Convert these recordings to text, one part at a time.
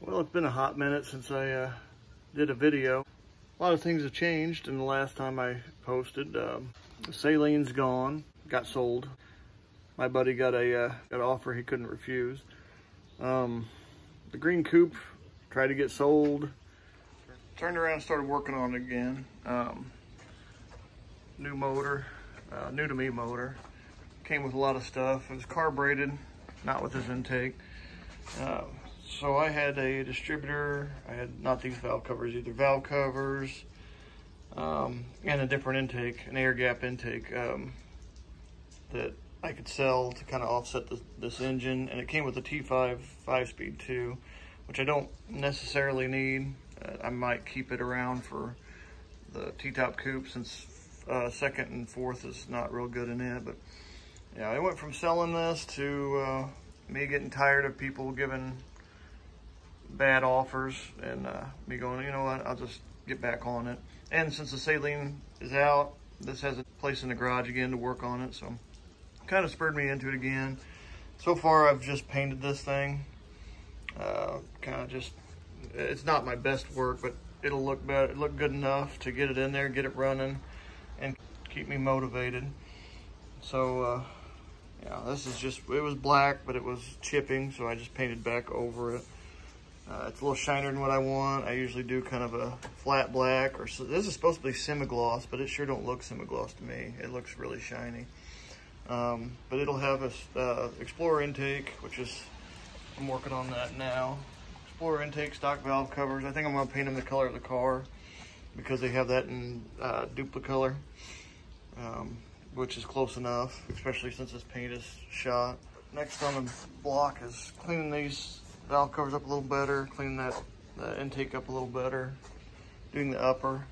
Well, it's been a hot minute since I did a video. A lot of things have changed in the last time I posted. Saleen's gone, got sold. My buddy got an offer he couldn't refuse. The green coupe tried to get sold. Turned around and started working on it again. New motor, new to me motor. Came with a lot of stuff. It was carbureted, not with his intake. So I had a distributor. I had not these valve covers either, valve covers, and a different intake, an air gap intake that I could sell to kind of offset this engine. And it came with a T5 5-speed too, which I don't necessarily need. I might keep it around for the T-top coupe since second and fourth is not real good in it. But yeah, I went from selling this to me getting tired of people giving bad offers and me going, you know what, I'll just get back on it. And since the Saleen is out, this has a place in the garage again to work on it, so kind of spurred me into it again. So far I've just painted this thing, kind of just, it's not my best work, but it'll look better, look good enough to get it in there, get it running, and keep me motivated. So yeah, this is just, it was black, but it was chipping, so I just painted back over it. It's a little shinier than what I want. I usually do kind of a flat black, or so. This is supposed to be semi-gloss, but it sure don't look semi-gloss to me. It looks really shiny. But it'll have a Explorer intake, which is, I'm working on that now. Explorer intake, stock valve covers. I think I'm gonna paint them the color of the car because they have that in duplicolor, which is close enough, especially since this paint is shot. Next on the block is cleaning these valve covers up a little better, cleaning the intake up a little better, doing the upper.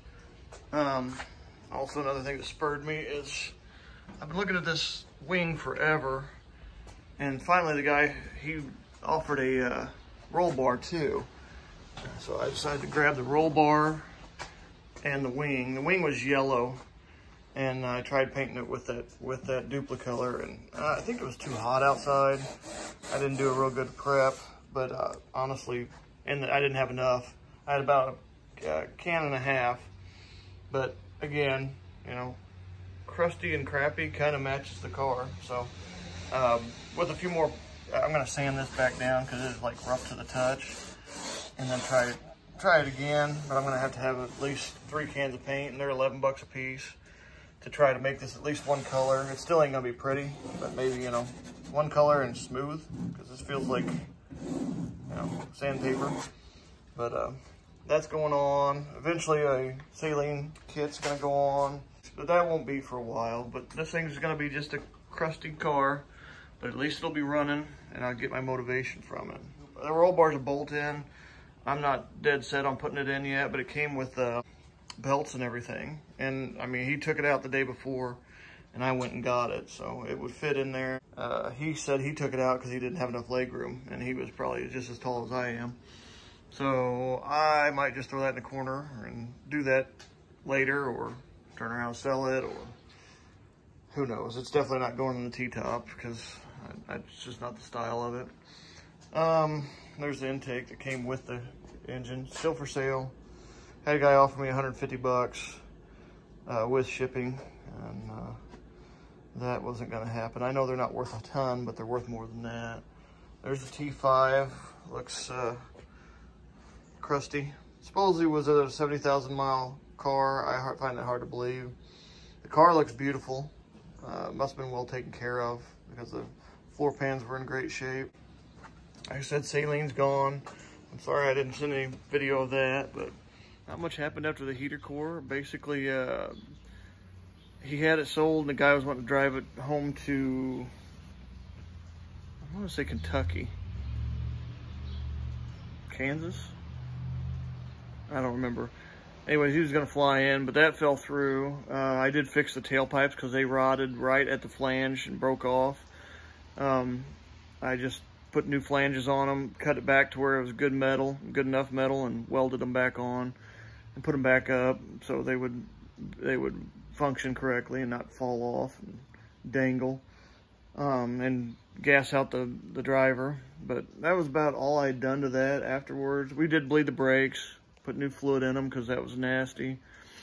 Also another thing that spurred me is I've been looking at this wing forever, and finally the guy, he offered a roll bar too. So I decided to grab the roll bar and the wing. The wing was yellow, and I tried painting it with that duplicolor, and I think it was too hot outside. I didn't do a real good prep, but honestly, and I didn't have enough. I had about a can and a half, but again, you know, crusty and crappy kind of matches the car. So with a few more, I'm gonna sand this back down because it's like rough to the touch, and then try it again. But I'm gonna have to have at least 3 cans of paint, and they're 11 bucks a piece, to try to make this at least one color. It still ain't gonna be pretty, but maybe, you know, one color and smooth, because this feels like, you know, sandpaper. But that's going on. Eventually a Saleen kit's gonna go on, but that won't be for a while. But this thing's gonna be just a crusty car, but at least it'll be running, and I'll get my motivation from it. The roll bar's a bolt in. I'm not dead set on putting it in yet, but it came with belts and everything. And I mean, he took it out the day before, and I went and got it, so it would fit in there. He said he took it out because he didn't have enough leg room, and he was probably just as tall as I am. So I might just throw that in the corner and do that later, or turn around and sell it, or who knows. It's definitely not going in the T-top because it's just not the style of it. There's the intake that came with the engine, still for sale. Had a guy offer me 150 bucks with shipping, and that wasn't gonna happen. I know they're not worth a ton, but they're worth more than that. There's the T5, looks crusty. Supposedly was a 70,000 mile car. I find that hard to believe. The car looks beautiful. Must have been well taken care of because the floor pans were in great shape. Like I said, Saleen's gone. I'm sorry I didn't send any video of that, but not much happened after the heater core. Basically, he had it sold, and the guy was wanting to drive it home to, I want to say Kentucky. Kansas? I don't remember. Anyways, he was going to fly in, but that fell through. I did fix the tailpipes because they rotted right at the flange and broke off. I just put new flanges on them, cut it back to where it was good metal, good enough metal, and welded them back on and put them back up so they would function correctly and not fall off and dangle. And gas out the driver. But that was about all I'd done to that afterwards. We did bleed the brakes, put new fluid in them because that was nasty.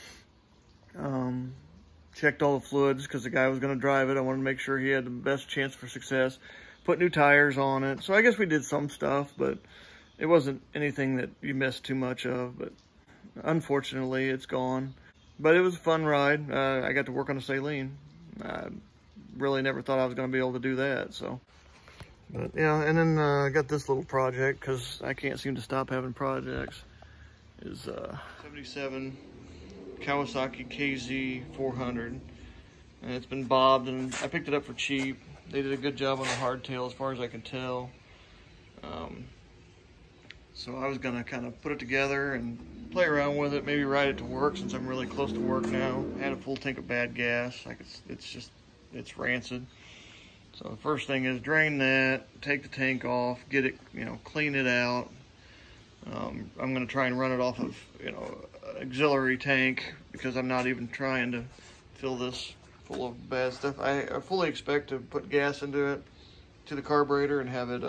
Checked all the fluids because the guy was going to drive it. I wanted to make sure he had the best chance for success. Put new tires on it. So I guess we did some stuff, but it wasn't anything that you missed too much of. But unfortunately, it's gone. But it was a fun ride. I got to work on a Saleen. I really never thought I was going to be able to do that. So, but yeah, and then I got this little project because I can't seem to stop having projects. Is 77 Kawasaki KZ 400, and it's been bobbed, and I picked it up for cheap. They did a good job on the hardtail as far as I can tell. So I was gonna kind of put it together and play around with it, maybe ride it to work since I'm really close to work now. I had a full tank of bad gas. It's rancid. So the first thing is drain that, take the tank off, get it, clean it out. I'm gonna try and run it off of, auxiliary tank because I'm not even trying to fill this full of bad stuff. I fully expect to put gas into it, to the carburetor, and have it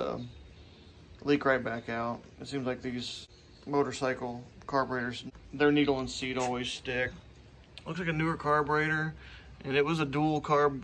leak right back out. It seems like these motorcycle carburetors, their needle and seat always stick. Looks like a newer carburetor, and it was a dual carb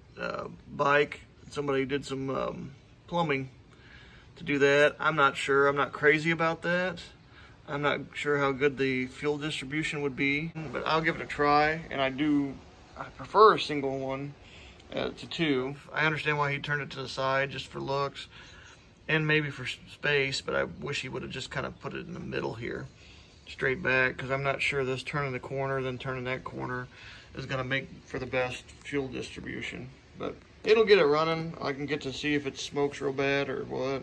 bike. Somebody did some plumbing to do that. I'm not sure. I'm not crazy about that. I'm not sure how good the fuel distribution would be, but I'll give it a try. And I prefer a single one to two. I understand why he turned it to the side just for looks and maybe for space, but I wish he would have just kind of put it in the middle here, straight back, because I'm not sure this turning the corner, then turning that corner is going to make for the best fuel distribution. But it'll get it running. I can get to see if it smokes real bad or what.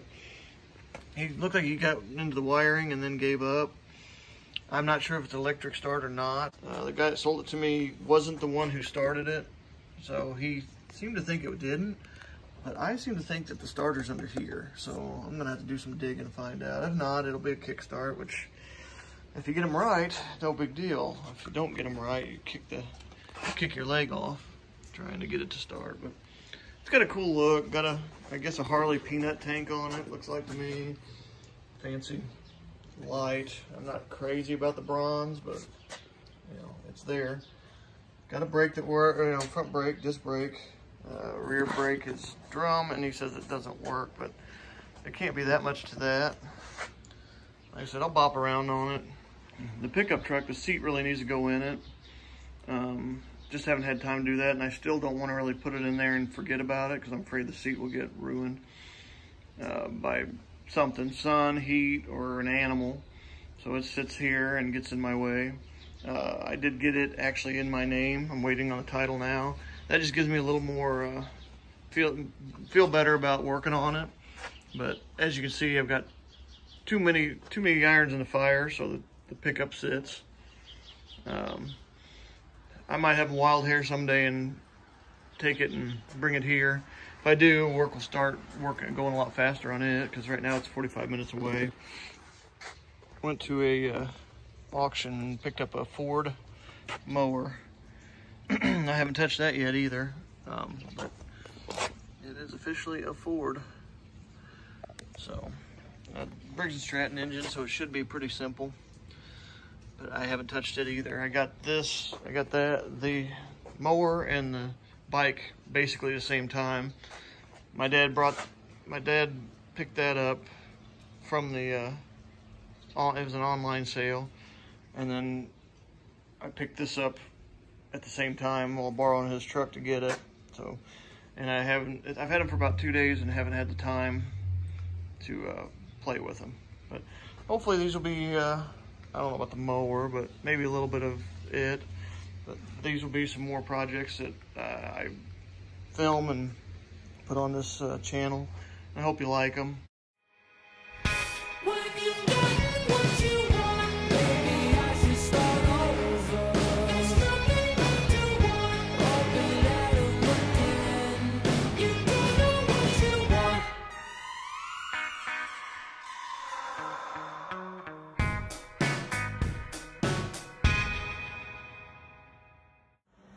He looked like he got into the wiring and then gave up. I'm not sure if it's electric start or not. The guy that sold it to me wasn't the one who started it, so he seemed to think it didn't. But I seem to think that the starter's under here, so I'm gonna have to do some digging to find out. If not, it'll be a kickstart, which, if you get them right, no big deal. If you don't get them right, you kick your leg off trying to get it to start. But it's got a cool look. Got I guess a Harley peanut tank on it, looks like to me. Fancy, light. I'm not crazy about the bronze, but it's there. Got a brake that works, front brake, disc brake. Rear brake is drum, and he says it doesn't work, but there can't be that much to that. Like I said, I'll bop around on it. The pickup truck, the seat really needs to go in it. Just haven't had time to do that, and I still don't want to really put it in there and forget about it because I'm afraid the seat will get ruined by something, sun, heat, or an animal. So it sits here and gets in my way. I did get it actually in my name. I'm waiting on the title now. That just gives me a little more feel better about working on it. But as you can see, I've got too many irons in the fire, so that the pickup sits. I might have a wild hair someday and take it and bring it here. If I do, work will start going a lot faster on it, because right now it's 45 minutes away. Went to a auction and picked up a Ford mower. I haven't touched that yet either, but it is officially a Ford. So, Briggs & Stratton engine, so it should be pretty simple. But I haven't touched it either. I got the mower and the bike basically the same time. My dad picked that up from the, it was an online sale, and then I picked this up at the same time while borrowing his truck to get it. So, and I've had them for about 2 days and haven't had the time to play with them. But hopefully these will be, I don't know about the mower, but maybe a little bit of it. But these will be some more projects that I film and put on this channel. I hope you like them.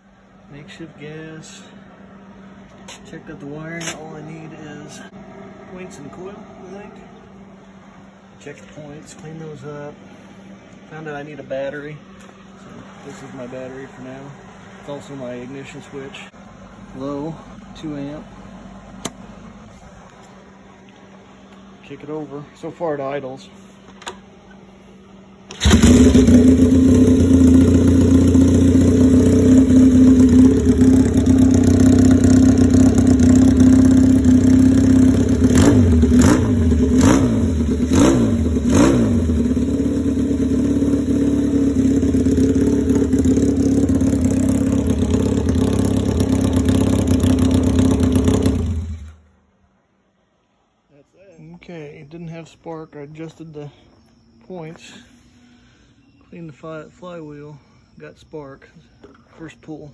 Makeshift gas. Checked out the wiring. All I need is points in the coil, I think. Check the points, clean those up. Found out I need a battery. So this is my battery for now. It's also my ignition switch. Low, 2 amp. Kick it over. So far it idles. Okay, it didn't have spark. I adjusted the points, cleaned the flywheel, got spark. First pull.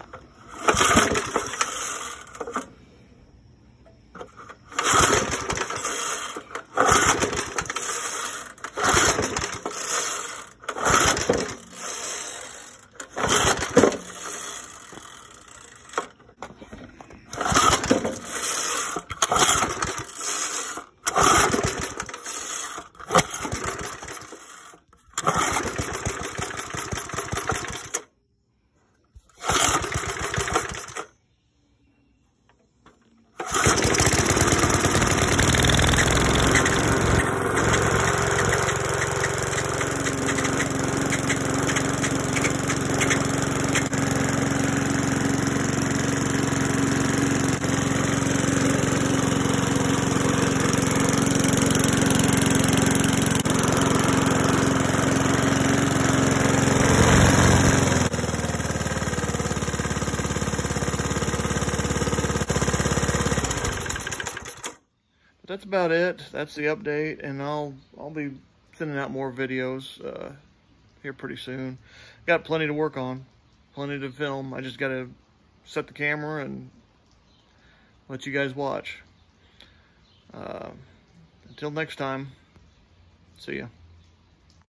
That's about it. That's the update, and I'll be sending out more videos here pretty soon. Got plenty to work on, plenty to film. I just got to set the camera and let you guys watch. Until next time, see ya.